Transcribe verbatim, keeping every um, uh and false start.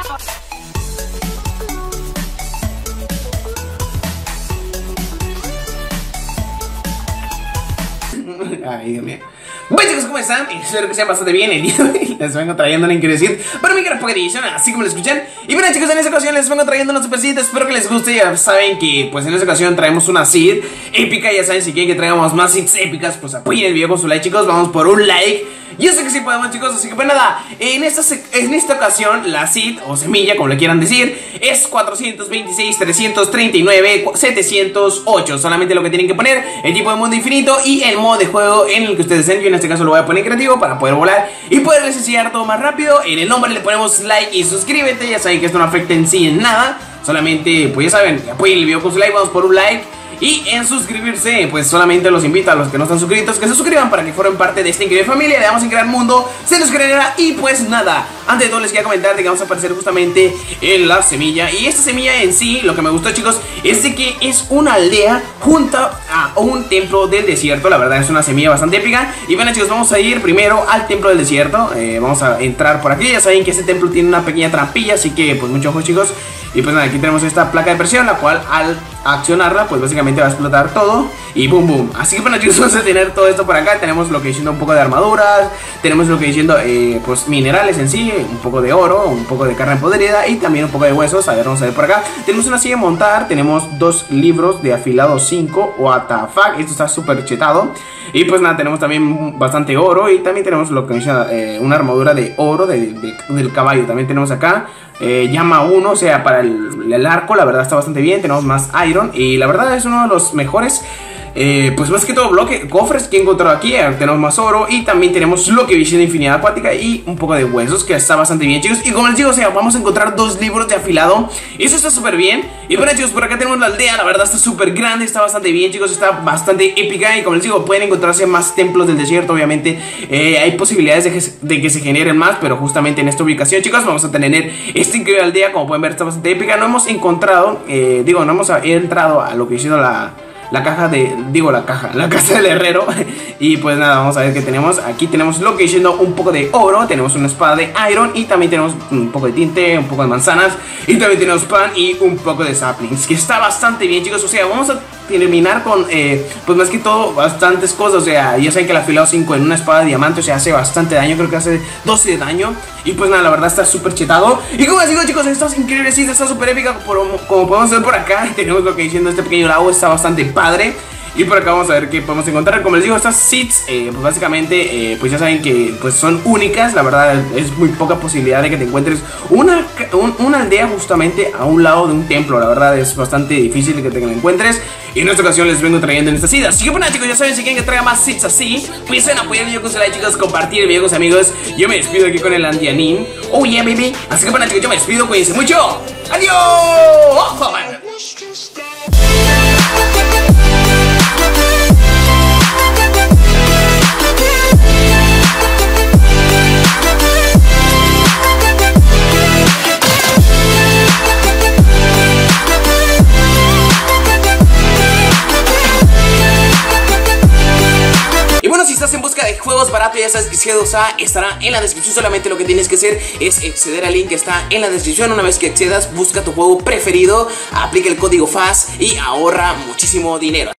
Ay, Dios mío. Bueno, chicos, ¿cómo están? Espero que sean bastante bien. El día de hoy les vengo trayendo una increíble para mi gran Pocket Edition, así como lo escuchan. Y bueno, chicos, en esta ocasión les vengo trayendo una super seed. Espero que les guste. Ya saben que pues en esta ocasión traemos una seed épica. Ya saben, si quieren que traigamos más seeds épicas, pues apoyen el video con su like, chicos. Vamos por un like. Yo sé que sí podemos, chicos, así que pues nada, en esta, en esta ocasión la seed o semilla, como le quieran decir, es cuatrocientos veintiséis, trescientos treinta y nueve, setecientos ocho. Solamente lo que tienen que poner, el tipo de mundo infinito y el modo de juego en el que ustedes deseen. Yo en este caso lo voy a poner creativo para poder volar y poderles enseñar todo más rápido. En el nombre le ponemos like y suscríbete. Ya saben que esto no afecta en sí en nada. Solamente, pues ya saben, apoyen el video con su like, vamos por un like. Y en suscribirse, pues solamente los invito a los que no están suscritos que se suscriban para que formen parte de esta increíble familia. Le damos en gran mundo, se nos creerá. Y pues nada, antes de todo les quería comentar de que vamos a aparecer justamente en la semilla. Y esta semilla en sí, lo que me gustó, chicos, es de que es una aldea junto a un templo del desierto. La verdad es una semilla bastante épica. Y bueno, chicos, vamos a ir primero al templo del desierto. eh, Vamos a entrar por aquí. Ya saben que este templo tiene una pequeña trampilla, así que pues mucho ojo, chicos. Y pues nada, aquí tenemos esta placa de presión, la cual al accionarla pues básicamente va a explotar todo y boom boom. Así que bueno, chicos, vamos a tener todo esto por acá. Tenemos lo que diciendo un poco de armaduras, tenemos lo que diciendo eh, pues minerales en sí, un poco de oro, un poco de carne podrida y también un poco de huesos. A ver, vamos a ver por acá. Tenemos una silla de montar, tenemos dos libros de afilado cinco, what the fuck, esto está súper chetado. Y pues nada, tenemos también bastante oro y también tenemos lo que dice eh, una armadura de oro de, de, del caballo. También tenemos acá Eh, llama uno, o sea, para el, el arco, la verdad está bastante bien. Tenemos más iron y la verdad es uno de los mejores eh, pues más que todo bloque, cofres que he encontrado aquí. eh, Tenemos más oro y también tenemos lo que viene de infinidad acuática y un poco de huesos, que está bastante bien, chicos. Y como les digo, o sea, vamos a encontrar dos libros de afilado. Eso está súper bien. Y bueno, chicos, por acá tenemos la aldea. La verdad está súper grande, está bastante bien, chicos. Está bastante épica y como les digo, pueden encontrarse más templos del desierto. Obviamente eh, hay posibilidades de que, de que se generen más, pero justamente en esta ubicación, chicos, vamos a tener esta increíble aldea. Como pueden ver, está bastante épica. No hemos encontrado, eh, digo, no hemos entrado a lo que hizo la... La caja de, digo la caja, la casa del herrero. Y pues nada, vamos a ver qué tenemos. Aquí tenemos lo que diciendo un poco de oro. Tenemos una espada de iron y también tenemos un poco de tinte, un poco de manzanas. Y también tenemos pan y un poco de saplings, que está bastante bien, chicos. O sea, vamos a terminar con, eh, pues más que todo, bastantes cosas. O sea, ya saben que el afilado cinco en una espada de diamante, o sea, hace bastante daño. Creo que hace doce de daño. Y pues nada, la verdad está súper chetado. Y como les digo, chicos, esto es increíble, sí, está súper épica. Como, como podemos ver por acá, tenemos lo que diciendo este pequeño lago, está bastante padre. Y por acá vamos a ver qué podemos encontrar. Como les digo, estas seeds, eh, pues básicamente, eh, pues ya saben que pues son únicas. La verdad es muy poca posibilidad de que te encuentres una, un, una aldea justamente a un lado de un templo. La verdad es bastante difícil que te la encuentres. Y en esta ocasión les vengo trayendo en esta seed. Así que bueno, chicos, ya saben, si quieren que traiga más seeds así, pues ven a apoyar el video con su like, chicos, compartir el video con sus amigos. Yo me despido aquí con el Andianin. Oh yeah, baby. Así que bueno, chicos, yo me despido, cuídense mucho. Adiós. ¡Ojo, man! En busca de juegos baratos, ya sabes que G dos A estará en la descripción. Solamente lo que tienes que hacer es acceder al link que está en la descripción. Una vez que accedas, busca tu juego preferido, aplica el código F A S y ahorra muchísimo dinero.